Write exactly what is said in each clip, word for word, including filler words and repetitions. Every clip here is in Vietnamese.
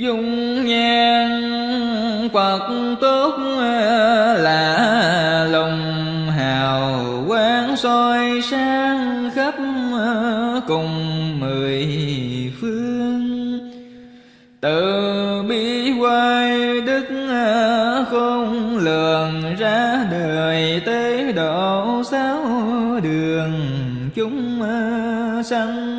dung nhan Phật tốt lạ lùng, hào quang soi sáng khắp cùng mười phương. Từ bi hoài đức không lường, ra đời tế độ sáu đường chúng sanh.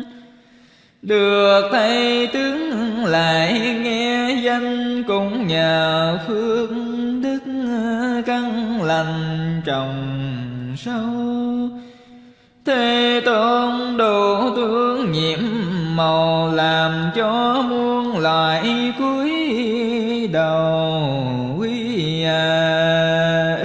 Được thầy tướng lại nghe danh, cũng nhờ phước đức căn lành trồng sâu. Thế Tôn độ tướng nhiệm màu, làm cho muôn loại cúi đầu quy à.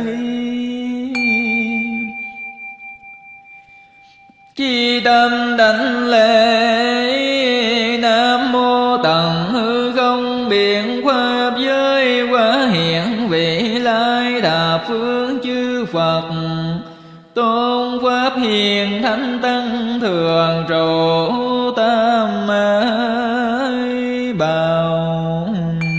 Chi tâm đảnh lễ Nam mô tận hư không biện pháp giới, quá hiện vị lai thập phương chư Phật. Tôn pháp hiền thánh tăng thường trụ tam ái bào.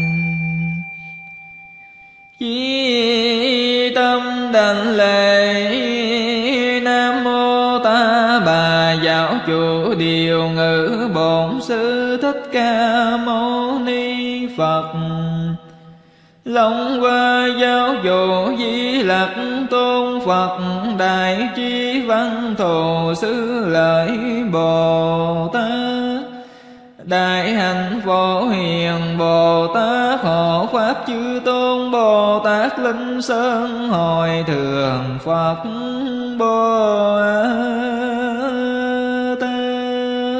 Chí tâm đảnh lễ Nam mô Ta Bà giáo chủ điều ngự bổn sư Thích Ca Mâu Ni Phật. Long hoa giáo chủ Di Lặc Tôn Phật, đại trí văn thù xứ lợi Bồ Tát. Đại hạnh phổ hiền Bồ Tát, hộ pháp chư tôn Bồ Tát, linh sơn hồi thường Phật Bồ Tát.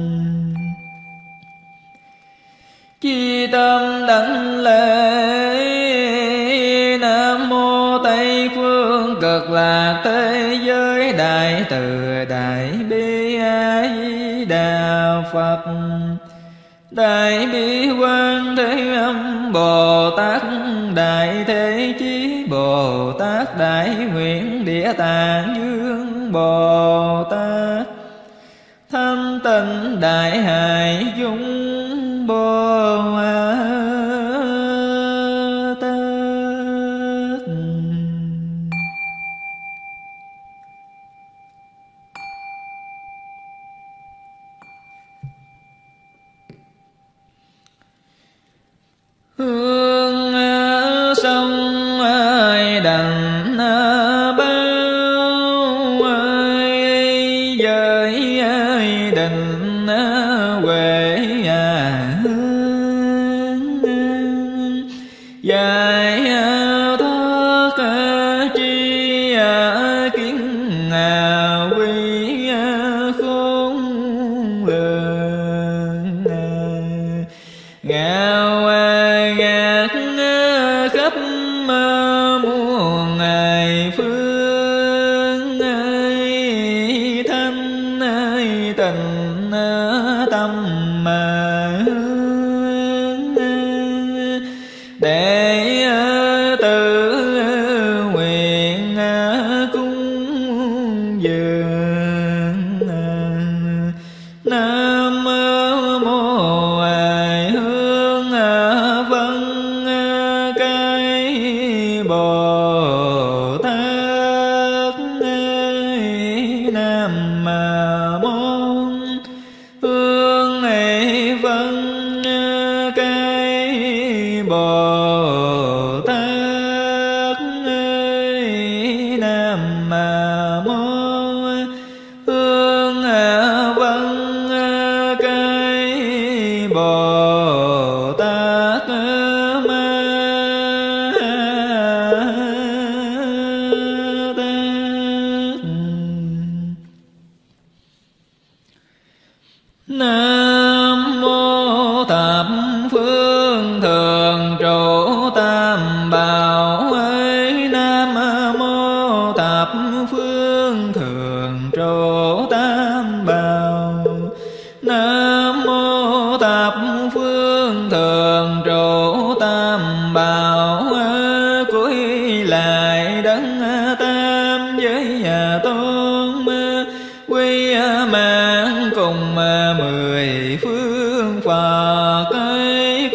Chi tâm đảnh lễ Nam mô Tây phương cực lạc thế giới, đại từ đại bi A Di Đà Phật. Đại bi quan thế âm Bồ Tát, đại thế chí Bồ Tát, đại nguyện địa tạng dương Bồ Tát, thanh tịnh đại hải dung Bồ Tát. Hương sông ai đành bao, ai giới ai định huệ dài thoát chi kiến quy khôn lường. Ngạo gạt khắp muôn ngày phương, ai thanh ai tình tâm mà để tự nguyện cúng dường. Nam mô Ai Hương Vân Cái Bồ Tát. Nam mô Hương Vân Cái Bồ Tát. Nam mô Hương Vân Cái Bồ Tát. Ma Tát. Nam mô thập phương thường trụ tam bảo. Nam mô thập phương thường trụ tam bảo. Nam mô thập phương thường trụ tam bảo. Cúi lại đấng tam giới tôn, quy mạng cùng mười phương Phật.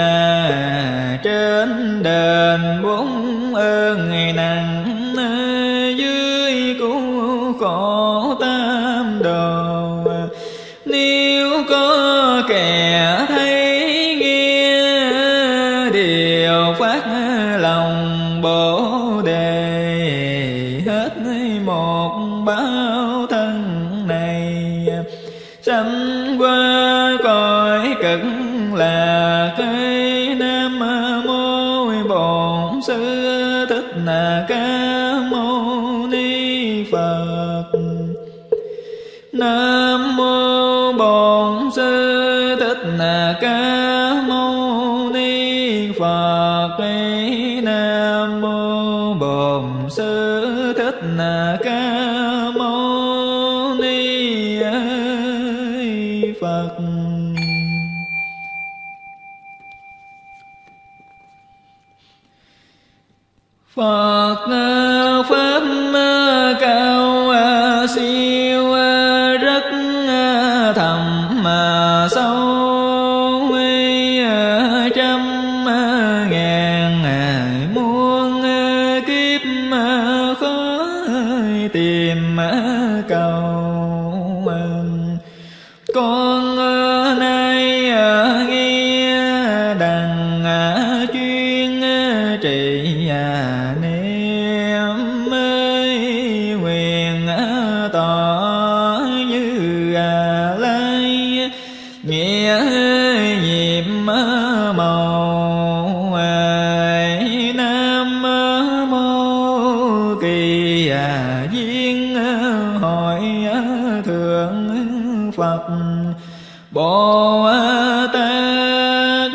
trên đền bốn ơn nặng, dưới cứu khổ tam đồ. Nếu có kẻ thấy nghe điều phát lòng Bồ Đề, hết một báo thân này sanh qua cõi cực lạc. Nam mô Bổn Sư Thích Ca Mâu Ni Phật. Nam mô Bổn Sư Thích Ca Mâu Ni Phật. Nam mô Bổn Sư Thích Ca Mâu Ni Phật. Phật pháp cao siêu rất thầm mà sâu, trăm ngàn muôn kiếp khó tìm cầu. Con nay nghe đằng chuyên trị niệm nguyện tỏ như lai, nghĩa nhiệm màu. Nam mô Kỳ Viên Hội Thượng Phật Bồ Tát.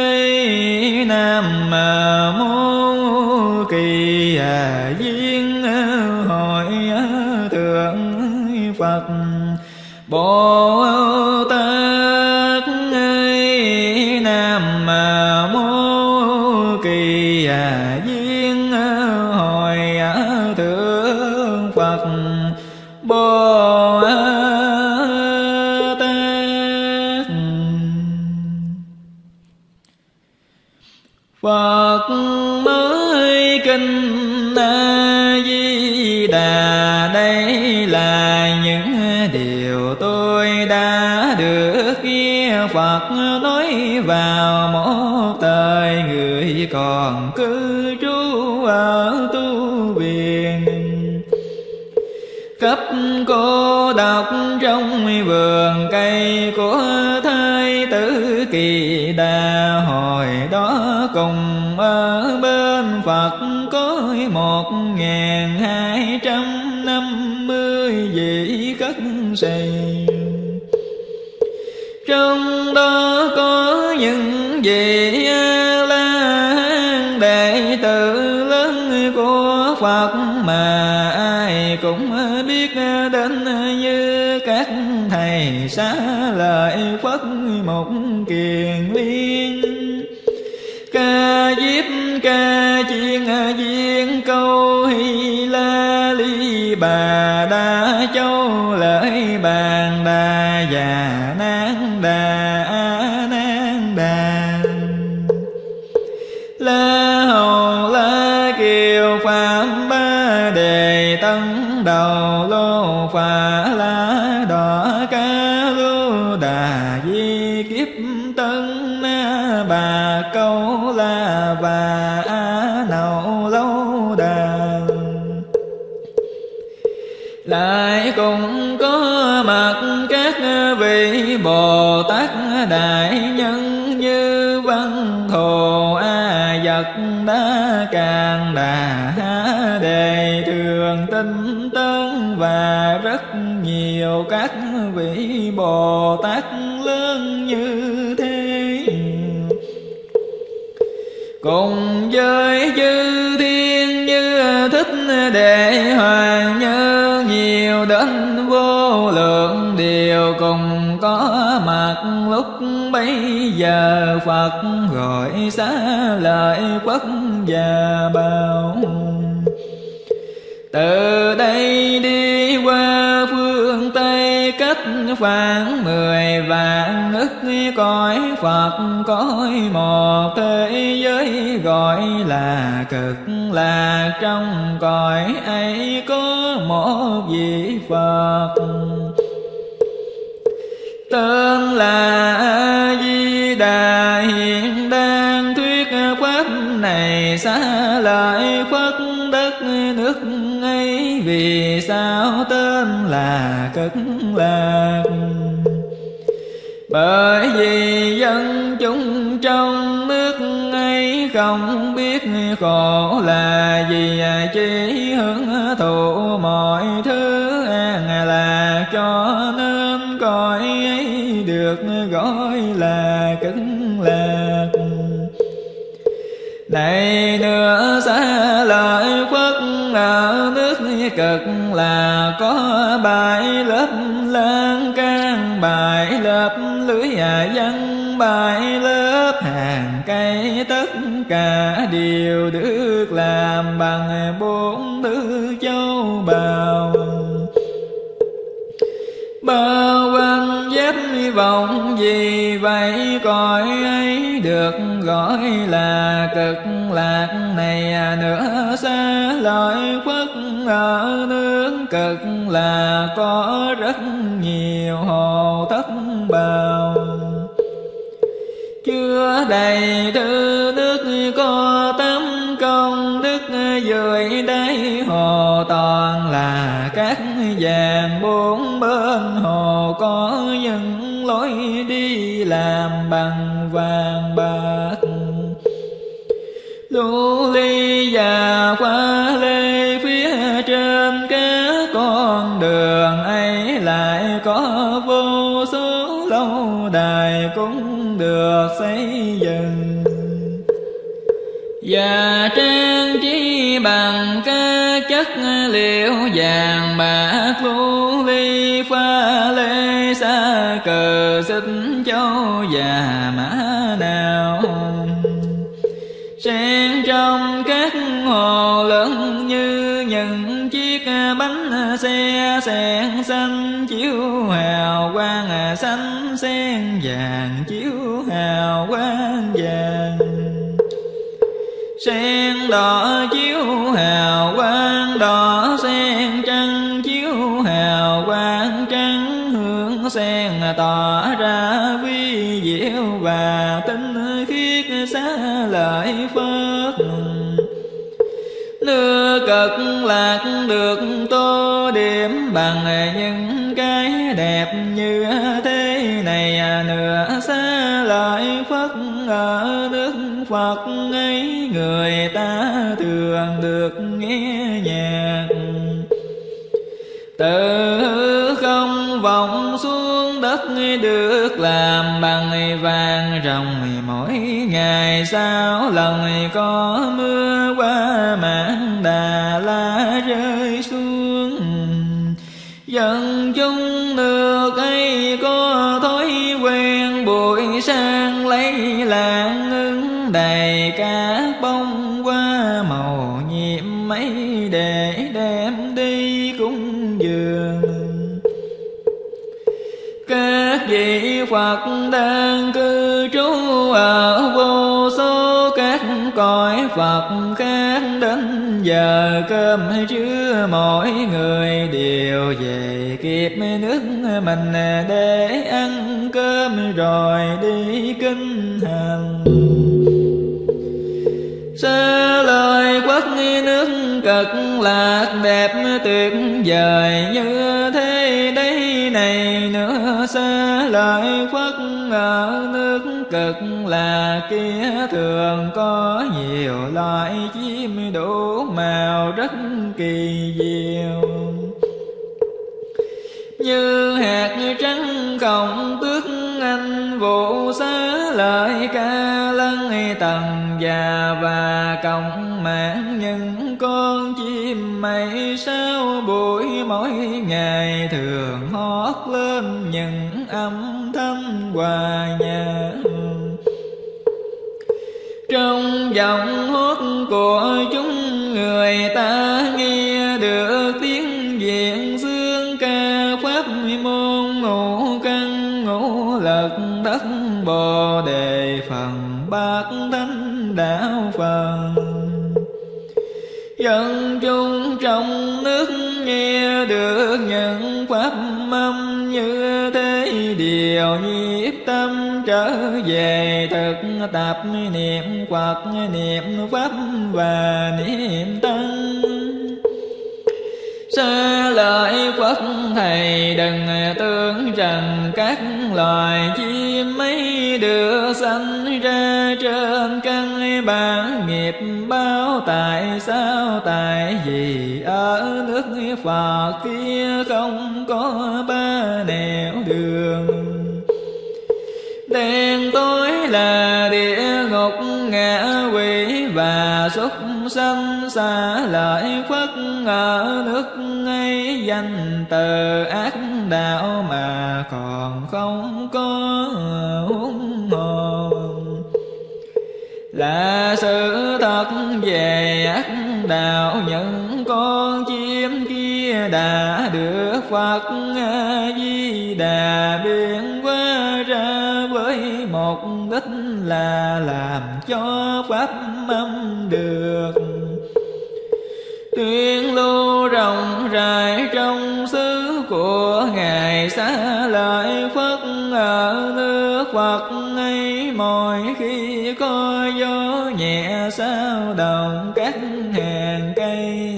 Nam mô Kỳ Viên Hội Thượng Phật Bồ Tát. Nam mô Kỳ Viên Hội Thượng Phật Bồ Tát. Phật mới kinh A Di Đà, đây là những điều tôi đã được nghe Phật nói vào một thời người còn cư trú ở tu viện. Cấp cô độc trong vườn cây của Thái tử Kỳ Đà, hồi đó cùng ở bên Phật có một ngàn hai trăm năm mươi vị khất sĩ. Trong đó có những vị A-la-hán đệ tử lớn của Phật mà ai cũng biết đến như các thầy Xá Lợi Phất, Mục Kiền Liên, Ca Diếp, Ca Chiên, Viên Câu, Hy La, Ly Bà, Đa Châu, Lợi Bàn Đà, Già Nán Đà, A Nan Đà, La Hầu, La Kiều, Phạm Ba Đề, Tân Đầu, Lô Phà La Đỏ, Ca Lô Đà, Di Kiếp Tân Na Bà, Câu La và A Nậu Lâu Đà. Lại cũng có mặt các vị Bồ Tát đại nhân như Văn Thù, A Vật Đa, Càng Đà, Há Đề, Thường Tinh Tấn và rất nhiều các vị Bồ Tát lớn như thế. Cùng với chư thiên như Thích Đệ Hoàng Nhân, nhiều đến vô lượng điều cùng có mặt lúc bấy giờ. Phật gọi Xá Lợi Phất và bảo: từ đây đi qua phương Tây cách phán mười vạn ức cõi Phật, cõi một thế giới gọi là cực lạc. Trong cõi ấy có một vị Phật tên là A Di Đà, hiện đang thuyết pháp này xá lợi Phất đất nước ấy. Vì sao tên là cực lạc? Bởi vì dân chúng trong nước ấy không biết khổ là gì, chỉ hưởng thụ mọi thứ an lạc, cho nên cõi ấy được gọi là cực lạc. Này nữa xá lợi Phất, ở nước cực là có bảy lớp lan can, bảy lớp lưới văn, bảy lớp hàng cây, tất cả đều được làm bằng bốn thứ châu bào. Bao quanh giáp vọng, vì vậy cõi ấy được gọi là cực lạc. Này nữa xá lợi Phất, ở nước cực là có rất nhiều hồ thất bào, chưa đầy thứ nước có tám công đức. Dưới đáy hồ toàn là cát vàng, bốn bên hồ có những lối đi làm bằng vàng bạc. Lưu ly và pha lê phía trên các con đường ấy lại có vô số lâu đài cũng được xây dựng và trang trí bằng các chất liệu vàng bạc. Lưu ly pha lê sa cờ xích châu và mã nào, sen trong các hồ lớn như những chiếc bánh xe. Sen xanh chiếu hào quang xanh, sen vàng chiếu hào quang vàng, sen đỏ chiếu hào quang đỏ, sen trắng chiếu hào quang trắng. Hương sen tỏ ra vi diệu và tinh khiết xá lợi Phất. Nước cực lạc được tô điểm bằng những cái đẹp như thế này. Nữa xá lợi Phất, ở nước Phật ấy người ta thường được nghe nhạc từ không vọng xuống đất, được làm bằng vàng ròng. Mỗi ngày sau lần có mưa qua mãn Đà La rơi xuống, dân chúng nước ấy có thói quen buổi sáng lấy lạng ứng đầy các bông qua màu nhiệm mấy để đem đi cúng dường. Các vị Phật đang cư trú ở vô số các cõi Phật khác, đến giờ cơm trưa mỗi người đều về kịp nước mình để ăn cơm rồi đi kinh hành. Xá lợi Phất nước cực lạc đẹp tuyệt vời như thế đây này. Nữa xá lợi Phất, ở nước cực lạc kia thường có nhiều loại chim đủ màu rất kỳ diệu, như hạt trắng không tước anh vũ. Xá lợi Ca Lân Tần già và cộng mãn những con chim mây sao buổi mỗi ngày thường hót lên những âm thanh hòa nhã. Trong giọng hót của chúng người ta nghe được tiếng diện xương ca pháp môn ngũ thánh đạo Phật. Dân chúng trong nước nghe được những pháp âm như thế, điều nhiếp tâm trở về thực tập niệm Phật, niệm pháp và niệm tăng. Xa lợi Phật Thầy đừng tưởng rằng các loài chim mấy được sanh ra trên căn bản nghiệp báo. Tại sao tại vì ở nước Phật kia không có ba nẻo đường. Đen tối là địa ngục ngạ quỷ và súc sanh. Xa lợi Phật ở nước ấy danh từ ác đạo mà còn không có huống hồn. Là sự thật về ác đạo, những con chim kia đã được Phật A-di-đà biến hóa ra với một đích là làm cho pháp âm được tuyên lưu rộng rãi trong xứ của Ngài. Xá lợi Phất ở nước Phật ấy, mỗi khi có gió nhẹ sao động các hàng cây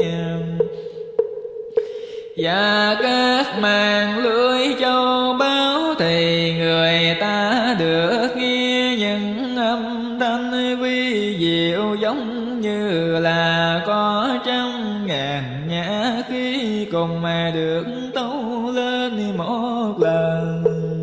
và các màn lưới châu báu, thì người ta được nghe những âm thanh vi diệu giống như là có trăm ngàn nhã khí cùng mà được tấu lên một lần.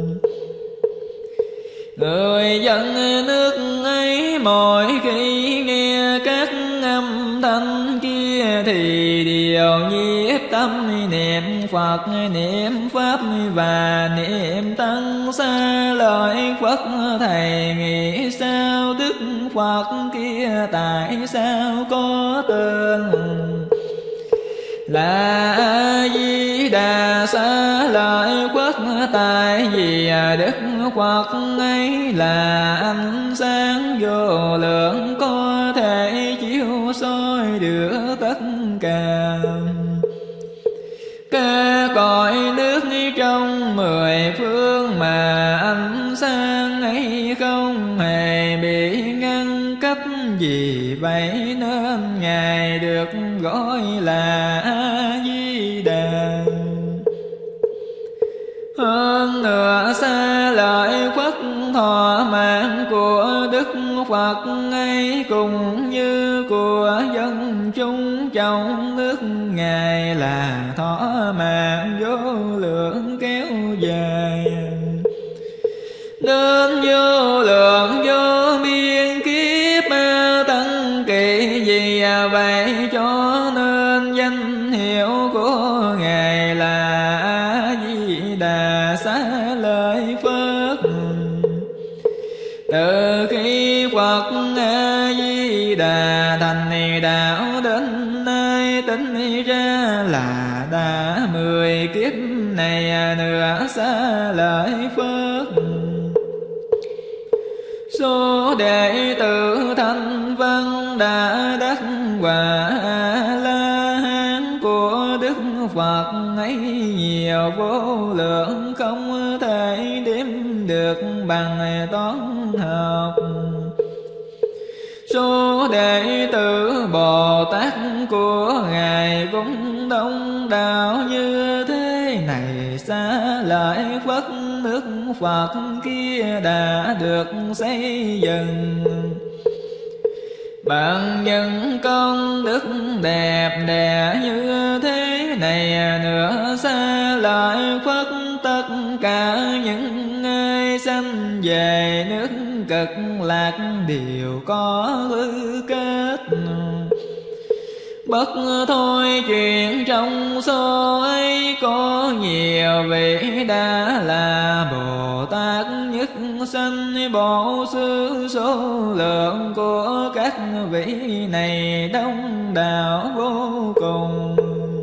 Người dân nước ấy mỗi khi nghe các âm thanh kia thì đều nhiếp tâm niệm Phật, niệm Pháp và niệm Tăng. Xa lợi Phật Thầy nghĩ sao Đức Phật kia tại sao có tên là A-di-đà. Xá lợi Phật tại vì Đức Phật ấy là ánh sáng vô lượng, có thể chiếu soi được tất cả các cõi nước trong mười phương, mà ánh sáng ấy không hề bị ngăn cách. Vì vậy nên Ngài được gọi là A-di-đà. Hơn nữa xa lợi Phất thọ mạng của Đức Phật ấy cũng như của dân chúng trong nước Ngài là thọ mạng vô lượng kéo dài đến vô lượng vô biên kiếp tăng kỳ. Vì vậy cho nên danh hiệu của Ngài là A-di-đà. Xá lợi Phất từ khi Phật A-di-đà thành đạo đến nay, tính ra là đã mười kiếp này nữa. Xá lợi Phất số đệ tử thanh văn đã đắc quả A-la-hán của Đức Phật ấy nhiều vô lượng, không thể đếm được bằng toán học. Số đệ tử Bồ Tát của Ngài cũng đông đảo như thế này. Xá lợi Phất nước Phật kia đã được xây dựng bằng những công đức đẹp đẽ như thế này nữa. Xá lợi Phất tất cả những ai sanh về nước Cực Lạc đều có tư kết. Bất thôi chuyện trong số ấy có nhiều vị đã là Bồ Tát nhất sanh bổ xứ. Số lượng của các vị này đông đảo vô cùng,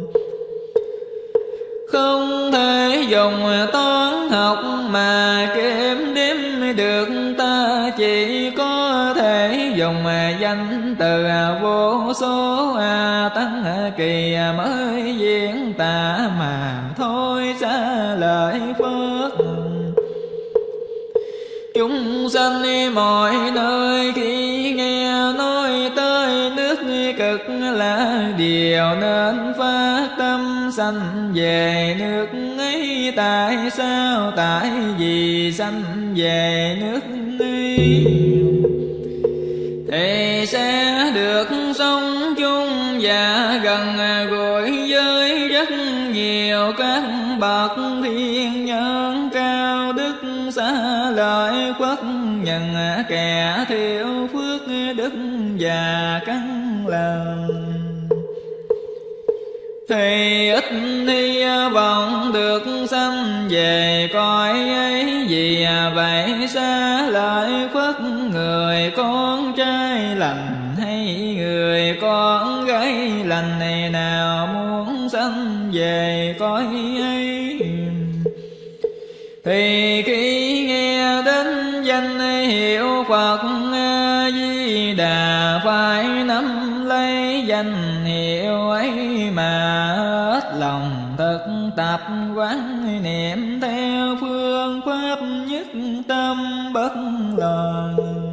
không thể dùng toán học mà kiểm đếm được. Ta chỉ có thể dùng danh từ vô số tăng kỳ mới diễn tả mà thôi xa lời Phật. Chúng sanh mọi nơi khi nghe nói tới nước cực là điều nên phát tâm sanh về nước ấy. Tại sao? Tại vì sanh về nước ấy thì sẽ được sống chung và gần gũi với rất nhiều các bậc thiên nhân cao đức, xá lợi Phất nhân kẻ thiếu phước đức và căn lành. Thì ít hy vọng được sanh về cõi ấy. Vì vậy xá lợi Phất người con trai lành hay người con gái lành này nào muốn sanh về cõi ấy, thì khi nghe đến danh hiệu Phật A Di Đà phải nắm lấy danh hiệu ấy mà hết lòng thực tập quán niệm theo phương pháp nhất tâm bất loạn.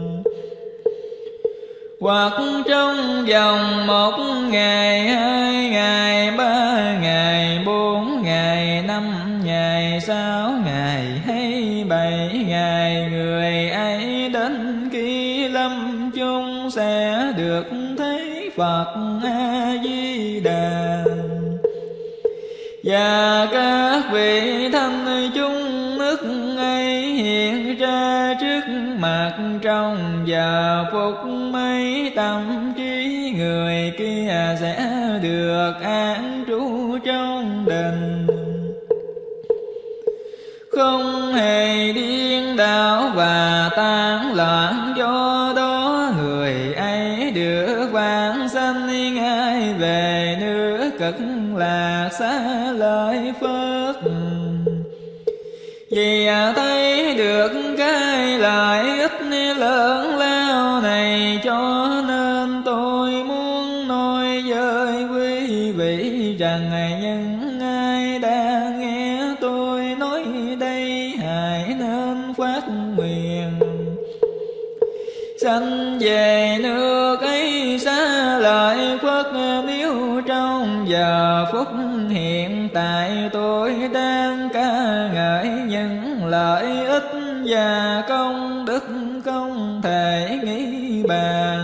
Hoặc trong vòng một ngày, hai ngày, ba ngày, bốn ngày, năm ngày, sáu ngày hay bảy ngày, người ấy đến khi lâm chung sẽ được thấy Phật A Di Đà. Và các vị thanh chúng nước ấy hiện ra trước mặt trong giờ phút mấy, tâm trí người kia sẽ được an trú trong đền, không hề điên đảo và tán loạn. Do đó người ấy được vãng sanh ngay về nước cực lạc xá lợi Phất. Vì thấy được cái lợi ích lớn lao này, cho nên tôi muốn nói với quý vị rằng những ai đang nghe tôi nói đây hãy nên phát nguyện sanh về nước ấy xá lợi Phất. Nếu trong giờ phút hiện tại tôi đang ca ngợi những lợi ích và công đức không thể nghĩ bàn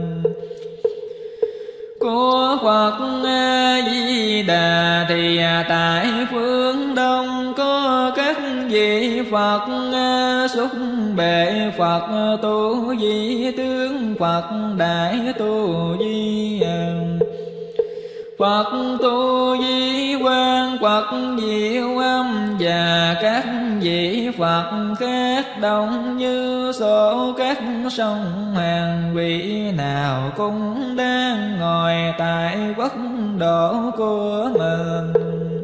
của Phật A Di Đà, thì tại phương Đông có các vị Phật Xúc Bệ Phật, Tu Di Tướng Phật, Đại Tu Di Phật, Tu Di Quang Phật, Diệu Âm và các vị Phật khác đông như số các sông hàng. Vị nào cũng đang ngồi tại quốc độ của mình,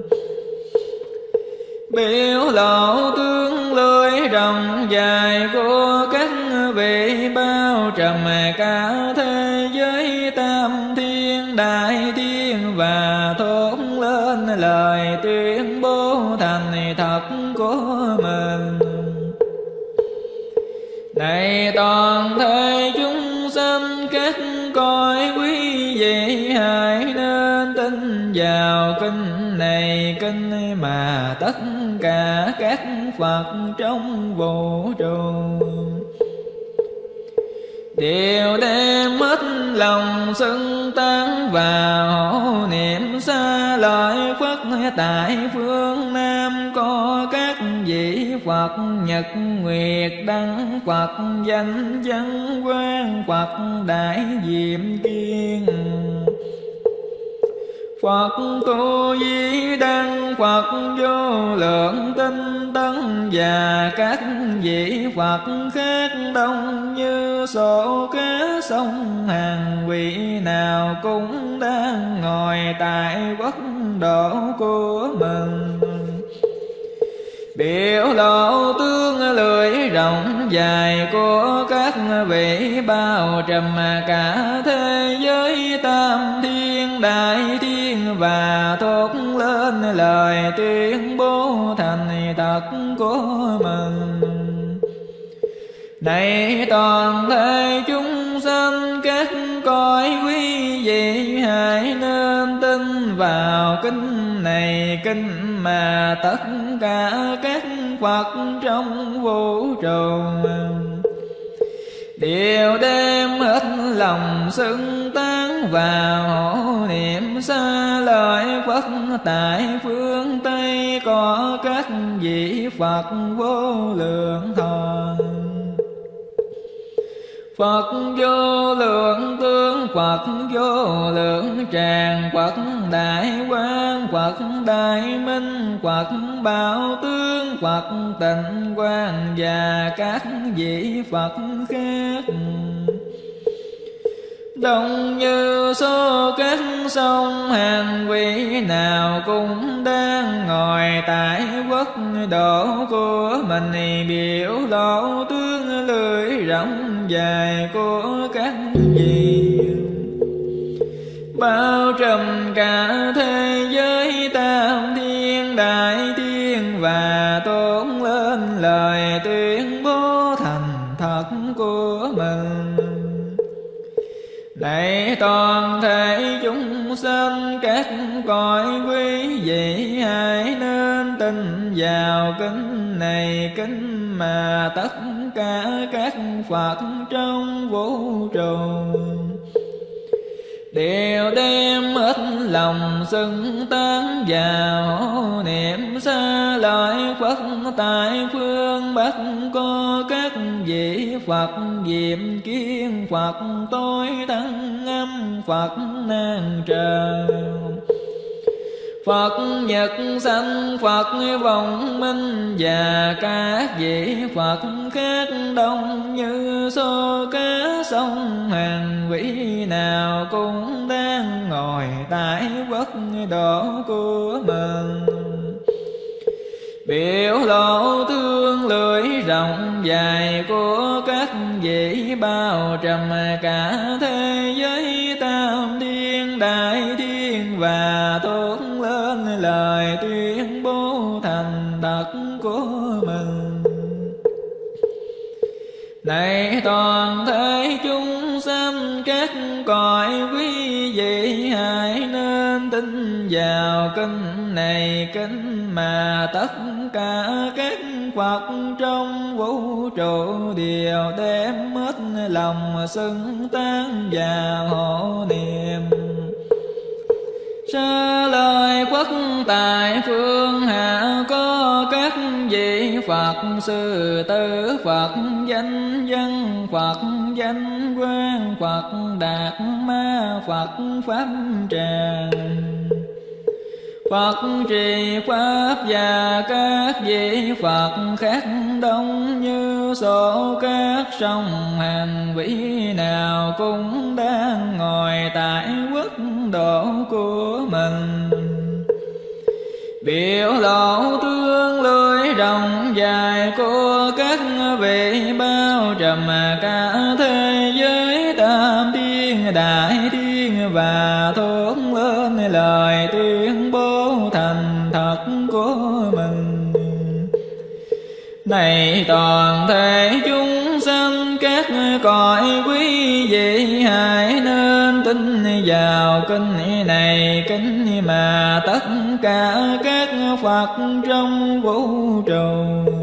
biểu lộ tướng lưới rộng dài của các vị, bao trùm cả thế giới tam thiên đại thiên, và thốt lên lời tuyên bố thành thật của mình. Này toàn thể chúng sanh các cõi, quý vị hãy nên tin vào kinh này, kinh mà tất cả các Phật trong vũ trụ đều đem hết lòng xưng tán vào niệm xá lợi Phất. Tại phương Nam có các vị Phật Nhật Nguyệt Đăng Phật, Danh Văn Quang Phật, Đại Diệm Kiên Phật, Tu Di Đăng Phật, Vô Lượng Tinh Tấn và các vị Phật khác đông như số cá sông hàng. Vị nào cũng đang ngồi tại quốc độ của mình, biểu lộ tướng lưỡi rộng dài của các vị, bao trùm cả thế giới tam thiên đại thiên, và thốt lên lời tuyên bố thành thật của mình. Này toàn thể chúng sanh các cõi quý vị, hãy nên tin vào kinh này, kinh mà tất cả các Phật trong vũ trụ đều đem hết lòng xưng tán vào hộ niệm xa lợi Phật. Tại phương Tây có các vị Phật vô lượng thọ, Phật vô lượng tướng, Phật vô lượng tràng, Phật đại quang, Phật đại minh, Phật bảo tướng, Phật tịnh quang, và các vị Phật khác. Đông như số các sông, hàng vị nào cũng đang ngồi tại quốc độ của mình, biểu lộ tướng lưỡi rộng dài của các vị, bao trùm cả thế giới tam thiên đại thiên, và tôn lên lời tuyên bố thành thật của mình. Này toàn thể chúng sanh các cõi quý vị, hãy nên tin vào kinh này, kinh mà tất cả các Phật trong vũ trụ đều đem hết lòng xưng tán vào niệm xa lợi Phật. Tại phương Bắc có các vị Phật Diệm Kiên, Phật Tối Thắng Âm, Phật Nan Trờ, Phật Nhật Sanh, Phật Vọng Minh, và các vị Phật khác đông như số cá sông, hàng vị nào cũng đang ngồi tại quốc độ của mình, biểu lộ thương lưỡi rộng dài của các vị, bao trùm cả thế giới tam thiên đại thiên, và thốt lên lời tuyên bố thành thật của mình. Này toàn thể chúng sanh các cõi quý vị, hãy nên tin vào kinh này, kinh mà tất cả các Phật trong vũ trụ đều đem hết lòng xưng tán vào hộ niệm xa lời Phật. Tại phương hạ có các vị Phật sư tử, Phật danh văn, Phật danh quang, Phật đạt ma, Phật pháp tràng, Phật trì pháp, và các vị Phật khác đông như số các sông, hàng vị nào cũng đang ngồi tại quốc độ của mình, biểu lộ tương lưỡi rộng dài của các vị, bao trùm cả thế giới tam thiên đại thiên, và thốt lên lời tuyên bố thành thật của mình. Này toàn thể chúng sanh các cõi quý vị, hãy nên tin vào kinh này, kinh mà tất cả các Phật trong vũ trụ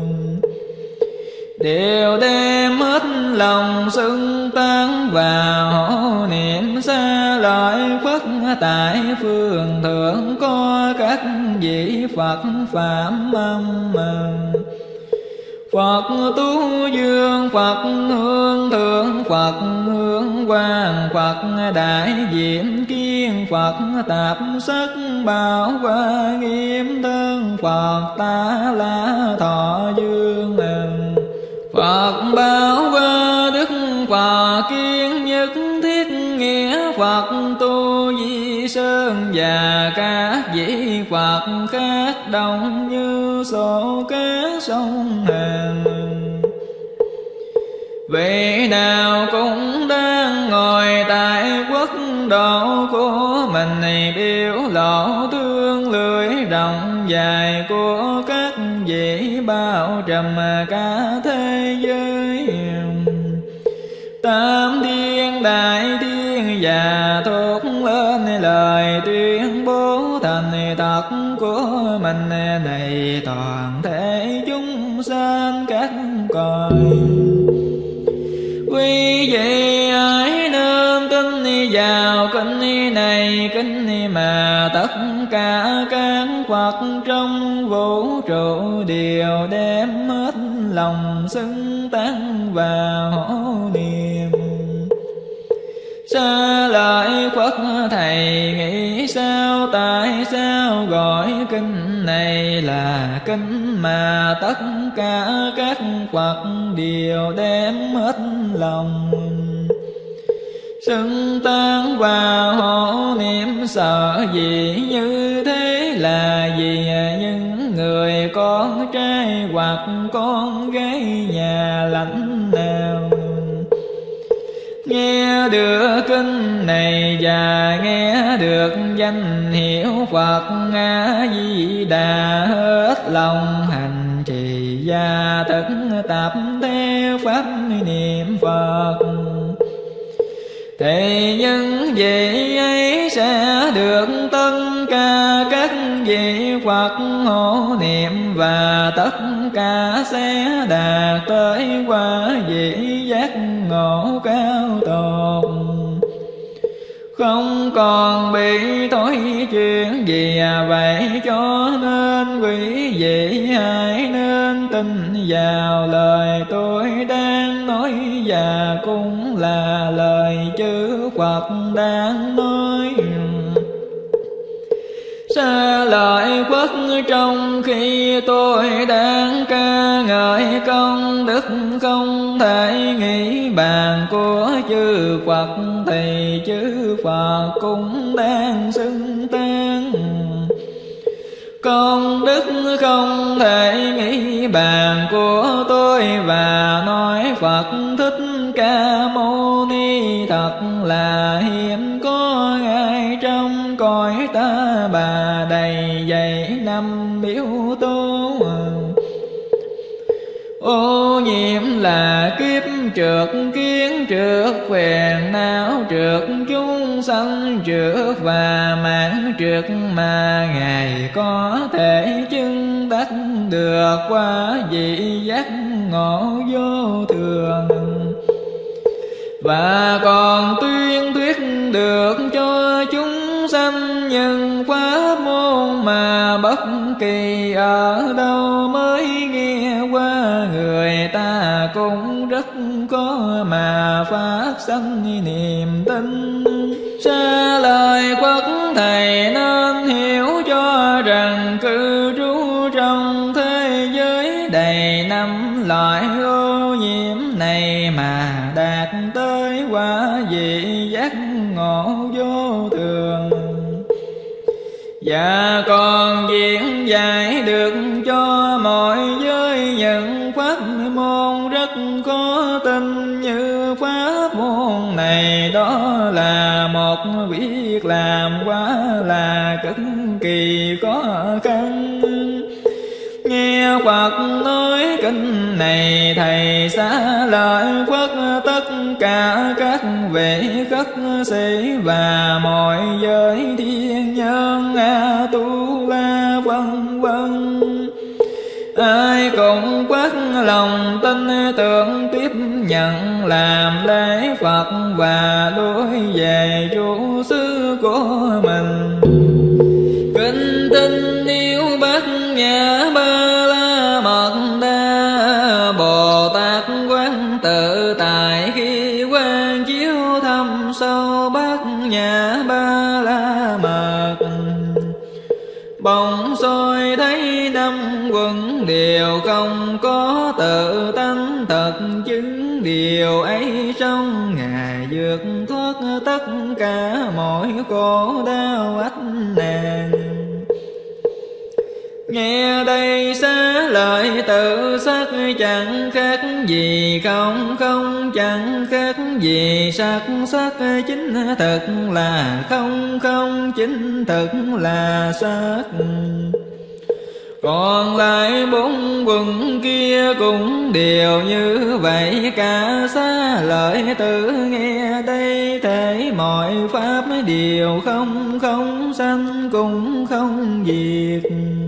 đều đem hết lòng xưng tán vào hộ niệm xa lợi Phật. Tại phương thượng có các vị Phật phạm âm, Phật Tú Dương, Phật Hương Thượng, Phật Hương Quang, Phật Đại Diệm Kiên, Phật Tạp Sắc Bảo Hoa Nghiêm Thân, Phật Ta La Thọ Dương, Phật Bảo Hoa Đức, Phật Kiên Nhất Thiết Nghĩa, Phật Tu Di Sơn, và các vị Phật khác đông như số cá sông hàng, Vị nào cũng đang ngồi tại quốc độ của mình, biểu lộ thương lưỡi rộng dài của các vị bao trùm cả thế giới. Tam thiên đại thiên và thốt lên lời tuyên bố thành thật của mình, này toàn thể chúng sanh các cõi. Quý vị hãy nên tin vào kinh này, kinh mà tất cả các Phật trong vũ trụ đều đem hết lòng xưng tán và hổ niệm. Xa lại Phật thầy nghĩ sao, tại sao gọi kinh này là kinh mà tất cả các Phật đều đem hết lòng xưng tán và hộ niệm? Sợ gì như thế là vì những người con trai hoặc con gái nhà lãnh nào nghe được kinh này và nghe được danh hiệu Phật A Di Đà, hết lòng hành trì và thực tập theo pháp niệm Phật, thì những vị ấy sẽ được tất cả các vị Phật hộ niệm, và tất cả sẽ đạt tới quả vị giác ngộ cao tột, không còn bị thối chuyện gì. Vậy cho nên quý vị hãy nên tin vào lời tôi đang nói, và cũng là lời chư Phật đang nói. Xa lời Phật trong khi tôi đang ca ngợi công đức không thể nghĩ bàn của chư Phật, thì chư Phật cũng đang xưng tán công đức không thể nghĩ bàn của tôi, và nói Phật Thích Ca Mâu Ni thật là hiếm có ai trong cõi ta bà, đầy dày năm yếu tố. Ô nhiễm là kiếp trượt kiến, trượt phiền não, trượt chúng sanh, trượt và mạng trượt, mà Ngài có thể chứng đắc được qua vị giác ngộ vô thường, và còn tuyên thuyết được cho chúng sanh nhân pháp môn mà bất kỳ ở đâu mới nghe qua, người ta cũng rất có mà phát sanh niềm tin. Xa lời Phật thầy nên hiểu cho rằng cư trú trong thế giới đầy năm loại ô nhiễm này mà đạt tới quả vị giác ngộ vô thường, và còn diễn giải được cho mọi giới những pháp môn rất khó tin như pháp môn này. Đó là một việc làm quá là cực kỳ khó khăn. Nghe Phật nói kinh này, thầy xá lợi Phật tất cả các vị khất sĩ và mọi giới thiên nhân A Tu La vân vân, ai cũng quát lòng tin tưởng tiếp nhận làm lễ Phật và đối về chủ xứ của mình. Kinh tinh yêu bát nhã ba la mật đa, Bồ Tát quán tự tại khi quán chiếu thâm sâu bát nhã ba la mật, bỗng soi thấy năm quần đều không có tự tánh thật chứng, điều ấy trong Ngài vượt thoát tất cả mọi khổ đau ách nạn. Nghe đây xá lợi tự sắc chẳng khác gì không, không chẳng khác gì sắc, sắc chính thực là không, không chính thực là sắc. Còn lại bốn quần kia cũng đều như vậy cả, xá lợi tự nghe đây thể mọi pháp đều không, không sanh cũng không diệt.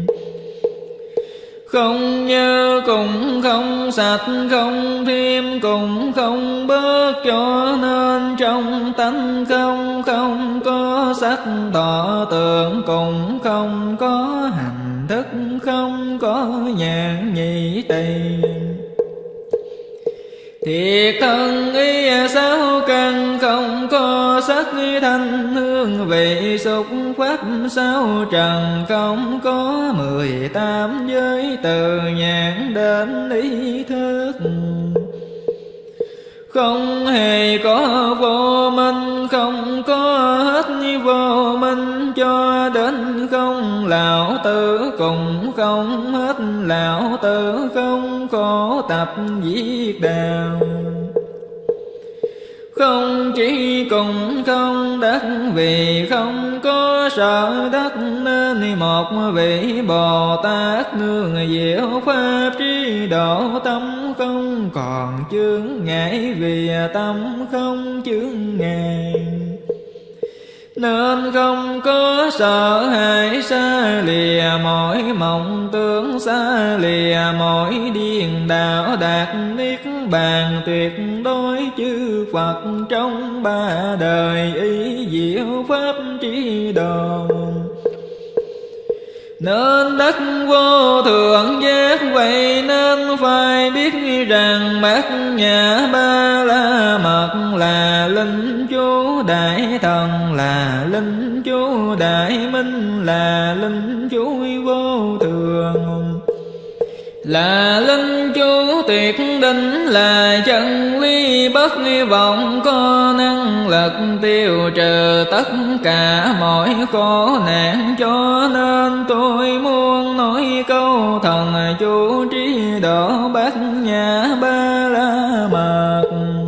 Không nhớ cũng không sạch, không thêm cũng không bớt, cho nên trong tánh không, không có sắc tỏ tượng, cũng không có hành thức, không có nhãn nhị tỳ. Thiệt thân ý sáu căn không có sắc thanh hương vị xúc pháp, sáu trần không có mười tám giới từ nhãn đến ý thức. Không hề có vô minh, không có hết vô minh, cho đến không lão tử cùng không hết lão tử, không khổ tập giết đào. Không chỉ cùng không đắc, vì không có sợ đắc, nên một vị Bồ Tát nương diệu pháp trí độ, tâm không còn chướng ngại, vì tâm không chướng ngại. Nên không có sợ hãi, xa lìa mọi mộng tưởng, xa lìa mọi điên đạo, đạt niết bàn tuyệt đối chư Phật trong ba đời, ý diệu pháp trí độ. Nên đắc vô thượng giác, vậy nên phải biết rằng bát nhã ba la mật là linh chú, đại thần là linh chú, đại minh là linh chú vô thường, là linh chú tuyệt định, là chân lý bất vọng, có năng lực tiêu trừ tất cả mọi khổ nạn. Cho nên tôi muốn nói câu thần chú trí độ bát nhã ba la mật.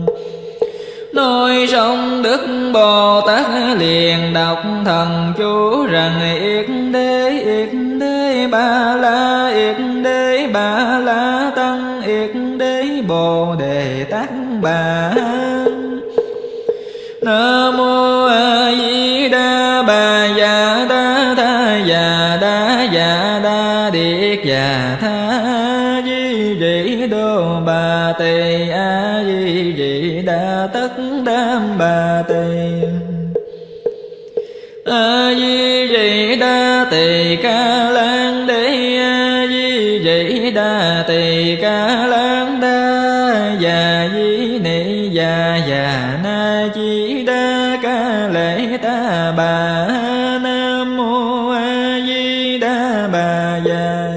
Nói xong Đức Bồ Tát liền đọc thần chú rằng: yết đế yết đế ba la, yết đế ba la tăng, yết đế bồ đề tát bà. Nam mô A Di Đà Bà Già Đa Tha Già Đa Già Đa Điệt Già Tha Di Rị Đô Bà Tỳ A Di Rị Đa Tất Đam Bà Tỳ A Di Rị Đa Tỳ Ca Lan Đế A Di Rị Đa Tỳ Ca Lan Đa Già Di Nị Già Già Na Chi Đa Ca Lễ Ta Bà. Nam mô A Di Đà Bà Già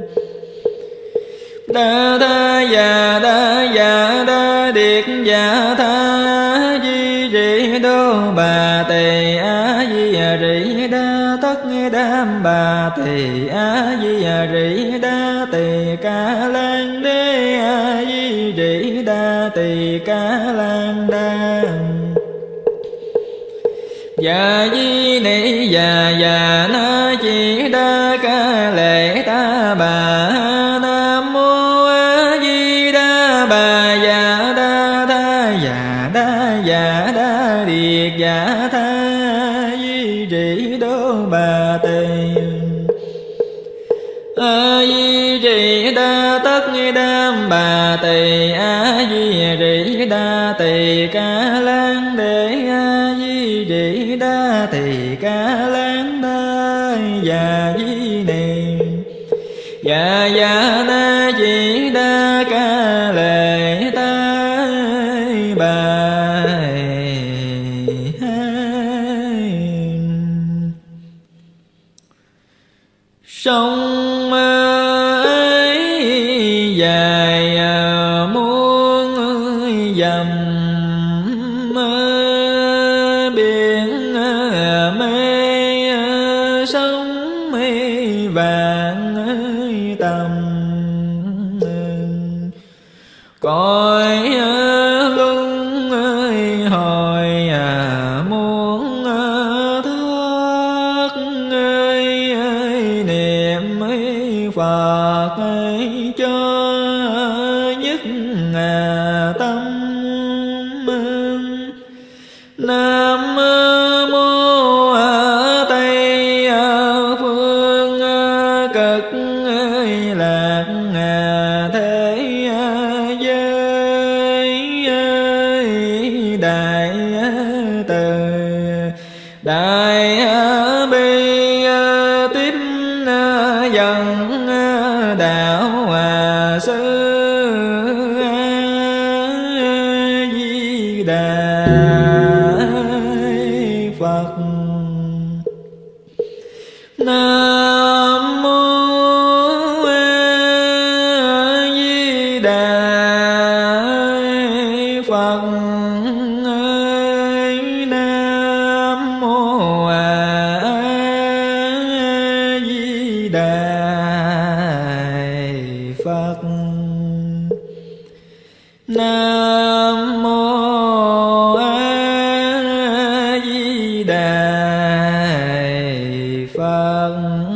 Đa Tha Già Đa Già Đa Điệt Già Tha Di Rị Đô Bà Tỳ A Di Rị Đa Tất Đam Bà Tỳ A Di Rị Đa Tỳ Ca Lan Đế A Di Rị Đa Tỳ Ca Lan Đa Già Di Nị Già Già Na Chi Đa Ca Lễ Ta Bà. Nam mô A Di Đà Bà Già Đa Tha Già Đa Già Đa Điệt Già Tha Di Rị Đô Bà Tỳ A Di Rị Đa Tất Đam Bà Tỳ A Di Rị Đa Tỳ Ca Lan Đế A Di Rị Đa Tỳ Ca Lan Đa Già Di Nị Già Già Na Chi Đa Ca Lễ Ta Bà. Sông ấy dài muôn dặm, biển mê sông vạn tầm, muốn thoát niệm Phật cho nhất tâm. Nam mô Tây phương cực lạc thế giới, đại từ đại bi tiếp dẫn đạo hòa sư Di Đà Phật. Nam mô Di Đà Phật. Nam mô Di Đà Phật. Nam mô Di Đà Phật.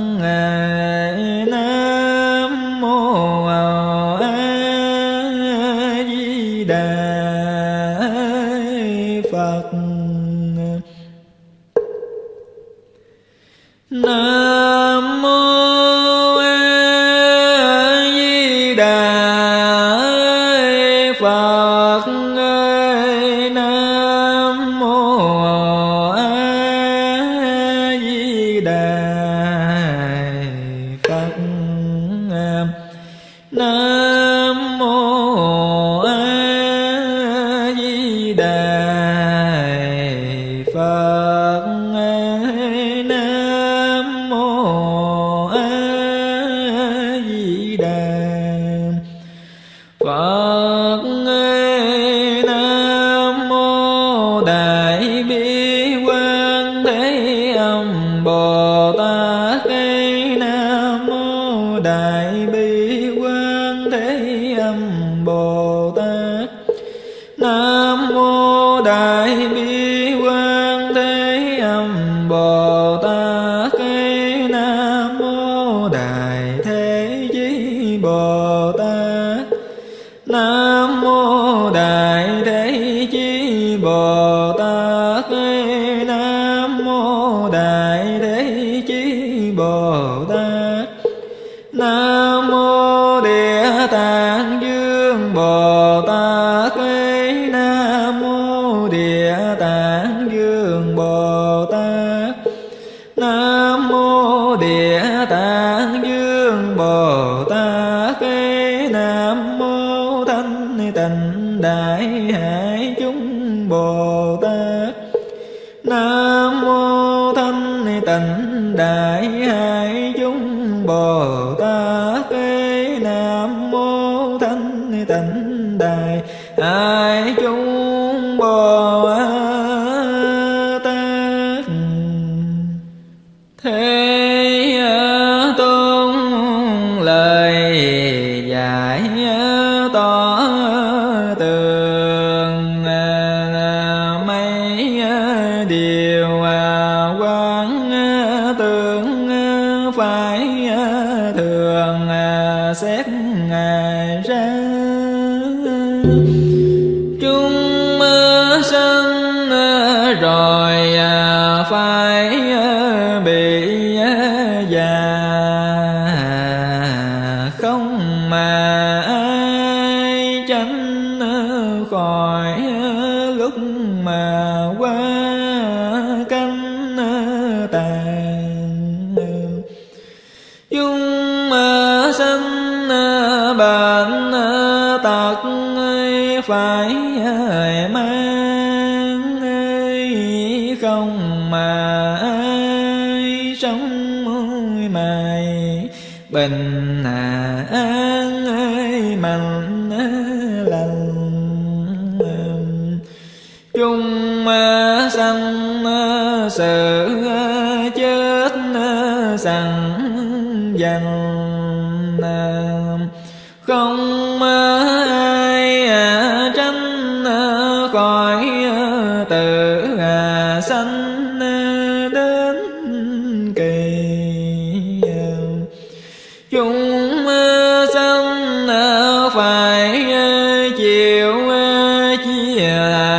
Nam mô Di Đà Phật. Nam mô Di Đà Phật. Nam mô Di Đà Phật. Nam mô Di Đà Phật. Nam mô Di Đà Phật. Nam mô Đại Bi Quang Thế Âm Bồ Tát. Nam mô Đại Bi Quang Thế Âm Bồ Tát. Nam mô Đại Bi Quang Thế Âm Bồ Tát. Nam mô Đại Thế Chí Bồ Tát. Nam mô Đại Thế Chí Bồ Tát. Nam mô Đại Thế Chí Bồ Tát. Nam mô Địa Tạng Dương Bồ Tát. Nam mô Địa Tạng Dương Bồ Tát. Nam mô Địa Tạng Dương Bồ Tát. Nam mô Thanh Tịnh Đại Hải Chúng Bồ Tát. Nam mô Thanh Tịnh Đại Hải Chúng Bồ Tát. Nam mô Thanh Tịnh Đại Hải Chúng Bồ Tát. Thế Tôn lời dạy tỏ tường mấy điều quán tưởng phải thường xét ra. Chúng sanh rồi phải bị già, không mà ai tránh khỏi lúc mà qua canh tàn. Chúng sanh bệnh tật phải mang, không mà ai sống mài bình an mạnh lành. Chúng sanh sự chết sẵn dành, không ai tránh khỏi tự sanh đến kỳ. Chúng sanh phải chịu chia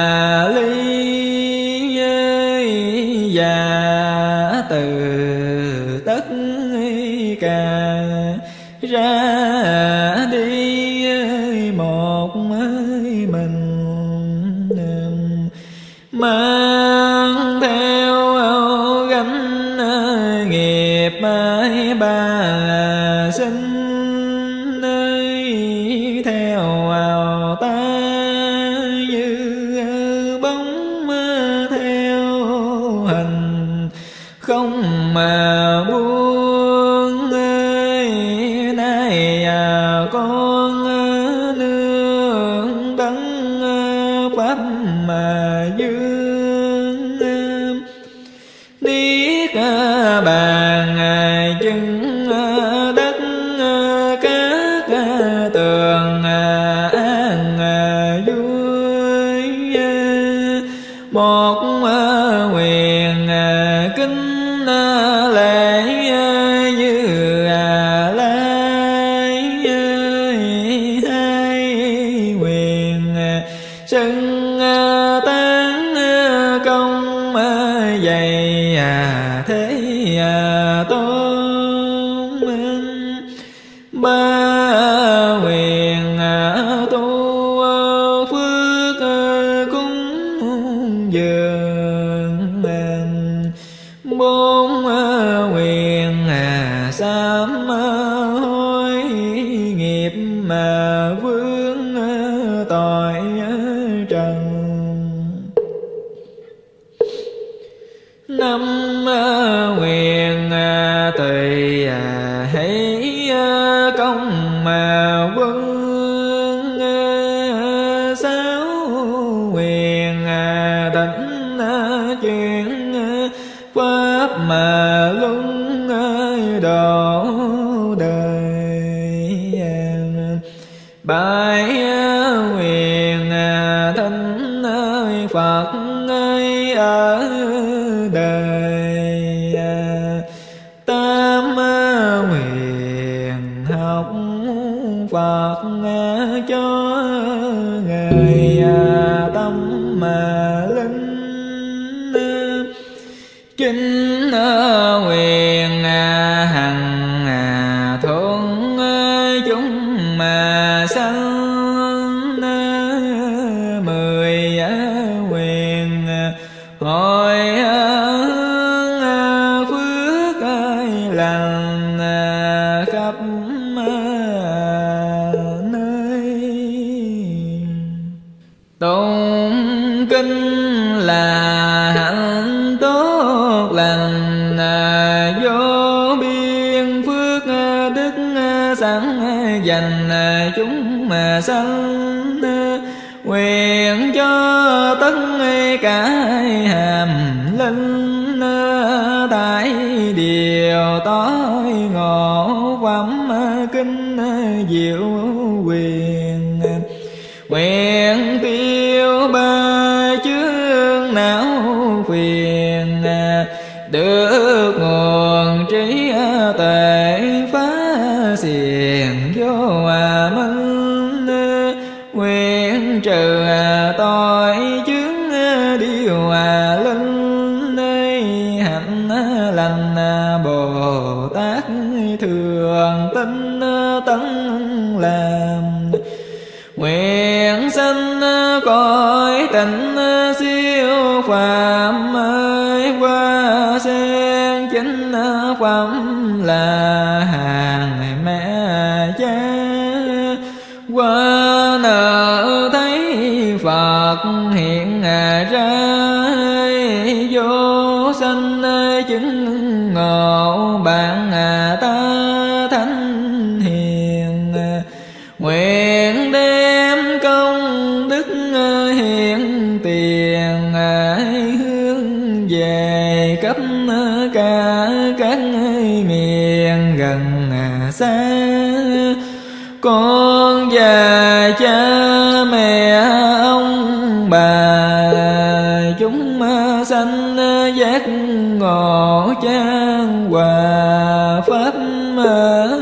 ly và từ tất cả ra đi một mình, mang theo gánh nghiệp ba sinh theo ta như bóng theo hình không mà buông. Nay con nương đấng pháp mà dương, niết bàn chứng đất các tường an vui. Một quyền kính lễ như lai, hai quyền xưng tán công dày thế tôn. Ba quyền tu phước cúng dường, bốn quyền sám hối nghiệp mà vướng tội trần. Năm quyền tùy hãy công mà vương, sáu quyền tịnh chuyển pháp mà luân độ đời. Bảy quyền thánh Phật ở đời, tám quyền học Phật cho người tâm mà linh. Chính quyền hằng thuận chúng mà sanh, mười quyền hội phước lành khắp nơi. Tụng kinh là hạnh tốt lành vô biên, phước đức sẵn dành chúng mà sanh. Nguyện cho tất cả hàm linh tại điều tối ngộ phẩm kinh diệu quyền. Nguyện tiêu ba chướng não phiền, được nguồn trí tuệ phá xiềng vô hòa minh. Nguyện trừ tội chướng điều hòa linh, hạnh lành Bồ Tát thường tinh tấn làm. Nguyện sanh cõi tịnh siêu phàm ơi, qua sen chính phẩm là hàng mẹ cha. Qua nợ thấy Phật hiện ra, vô sanh chứng ngộ bạn ta thánh hiền. Nguyện đem công đức hiện tiền hướng về khắp cả các miền gần xa. Con và cha mẹ ông bà chúng sanh ngộ chan hòa pháp